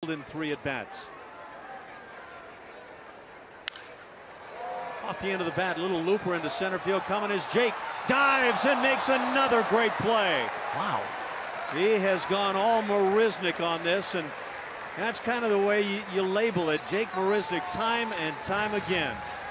in 3 at-bats. Off the end of the bat, little looper into center field. Coming is Jake. Dives and makes another great play. Wow. He has gone all Marisnick on this, and that's kind of the way you label it. Jake Marisnick, time and time again.